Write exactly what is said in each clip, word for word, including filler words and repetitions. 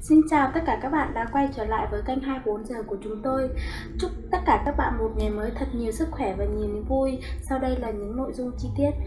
Xin chào tất cả các bạn đã quay trở lại với kênh hai mươi bốn giờ của chúng tôi. Chúc tất cả các bạn một ngày mới thật nhiều sức khỏe và nhiều niềm vui. Sau đây là những nội dung chi tiết.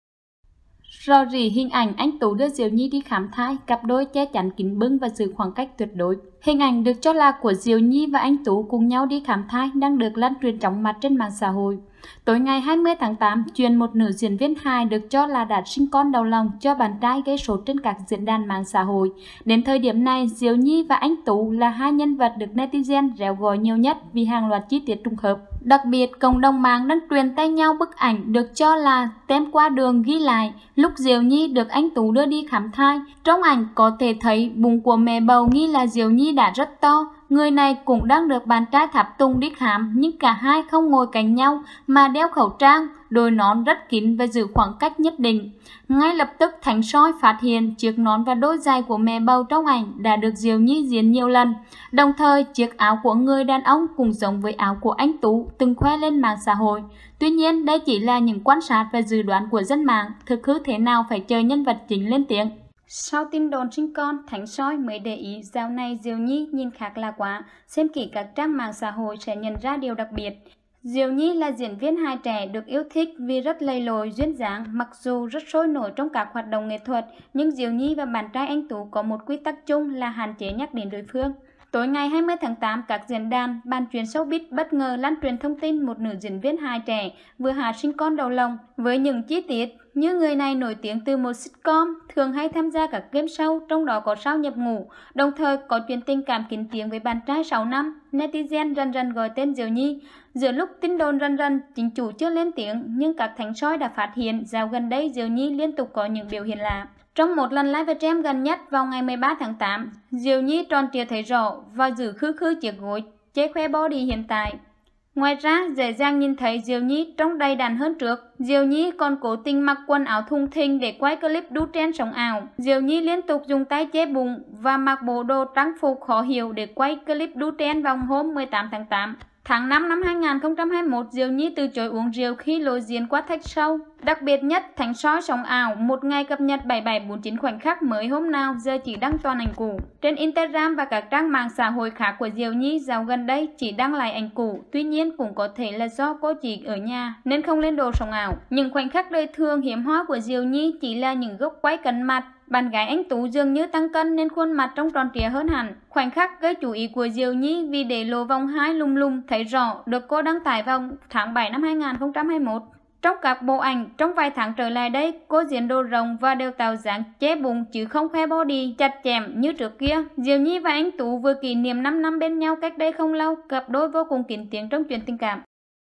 Rò rỉ hình ảnh anh Tú đưa Diệu Nhi đi khám thai, cặp đôi che chắn kín bưng và giữ khoảng cách tuyệt đối. Hình ảnh được cho là của Diệu Nhi và anh Tú cùng nhau đi khám thai đang được lan truyền chóng mặt trên mạng xã hội. Tối ngày hai mươi tháng tám, chuyện một nữ diễn viên hài được cho là đã sinh con đầu lòng cho bạn trai gây sốt trên các diễn đàn mạng xã hội. Đến thời điểm này, Diệu Nhi và anh Tú là hai nhân vật được netizen réo gọi nhiều nhất vì hàng loạt chi tiết trùng hợp. Đặc biệt, cộng đồng mạng đang truyền tay nhau bức ảnh được cho là tem qua đường ghi lại lúc Diệu Nhi được anh Tú đưa đi khám thai. Trong ảnh có thể thấy bụng của mẹ bầu nghi là Diệu Nhi đã rất to. Người này cũng đang được bạn trai tháp tùng đi khám, nhưng cả hai không ngồi cạnh nhau mà đeo khẩu trang, đội nón rất kín và giữ khoảng cách nhất định. Ngay lập tức Thánh Soi phát hiện chiếc nón và đôi giày của mẹ bầu trong ảnh đã được Diệu Nhi diễn nhiều lần. Đồng thời, chiếc áo của người đàn ông cũng giống với áo của anh Tú từng khoe lên mạng xã hội. Tuy nhiên, đây chỉ là những quan sát và dự đoán của dân mạng, thực hư thế nào phải chờ nhân vật chính lên tiếng. Sau tin đồn sinh con, Thánh Soi mới để ý dạo này Diệu Nhi nhìn khác lạ quá. Xem kỹ các trang mạng xã hội sẽ nhận ra điều đặc biệt. Diệu Nhi là diễn viên hài trẻ được yêu thích vì rất lầy lội, duyên dáng. Mặc dù rất sôi nổi trong các hoạt động nghệ thuật, nhưng Diệu Nhi và bạn trai anh Tú có một quy tắc chung là hạn chế nhắc đến đối phương. Tối ngày hai mươi tháng tám, các diễn đàn bàn chuyện showbiz bất ngờ lan truyền thông tin một nữ diễn viên hài trẻ vừa hạ sinh con đầu lòng, với những chi tiết như người này nổi tiếng từ một sitcom, thường hay tham gia các game show, trong đó có Sao Nhập Ngũ, đồng thời có chuyện tình cảm kín tiếng với bạn trai sáu năm. Netizen dần dần gọi tên Diệu Nhi. Giữa lúc tin đồn rần rần, chính chủ chưa lên tiếng, nhưng các thánh soi đã phát hiện dạo gần đây Diệu Nhi liên tục có những biểu hiện lạ. Trong một lần livestream gần nhất vào ngày mười ba tháng tám, Diệu Nhi tròn trịa thấy rõ và giữ khư khư chiếc gối, chế khoe body hiện tại. Ngoài ra, dễ dàng nhìn thấy Diệu Nhi trông đầy đặn hơn trước. Diệu Nhi còn cố tình mặc quần áo thùng thình để quay clip đu trend sống ảo. Diệu Nhi liên tục dùng tay che bụng và mặc bộ đồ trang phục khó hiểu để quay clip đu trend vào hôm mười tám tháng tám. Tháng năm năm hai nghìn không trăm hai mươi mốt, Diệu Nhi từ chối uống rượu khi lộ diện qua thách show. Đặc biệt nhất, Thánh Soi sống ảo một ngày cập nhật bảy bảy bốn chín khoảnh khắc mới hôm nào, giờ chỉ đăng toàn ảnh cũ. Trên Instagram và các trang mạng xã hội khác của Diệu Nhi dạo gần đây chỉ đăng lại ảnh cũ. Tuy nhiên cũng có thể là do cô chỉ ở nhà nên không lên đồ sống ảo. Những khoảnh khắc đời thường hiếm hoi của Diệu Nhi chỉ là những góc quay cận mặt. Bạn gái anh Tú dường như tăng cân nên khuôn mặt trông tròn trịa hơn hẳn. Khoảnh khắc gây chú ý của Diệu Nhi vì để lộ vòng hai lùng lùng thấy rõ được cô đăng tải vào tháng bảy năm hai nghìn không trăm hai mươi mốt. Trong các bộ ảnh, trong vài tháng trở lại đây, cô diễn đồ rộng và đều tạo dáng che bụng chứ không khoe body chặt chém như trước kia. Diệu Nhi và anh Tú vừa kỷ niệm năm năm bên nhau cách đây không lâu, cặp đôi vô cùng kín tiếng trong chuyện tình cảm.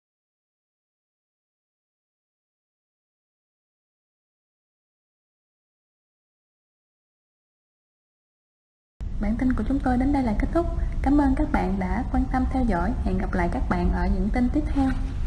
Bản tin của chúng tôi đến đây là kết thúc. Cảm ơn các bạn đã quan tâm theo dõi. Hẹn gặp lại các bạn ở những tin tiếp theo.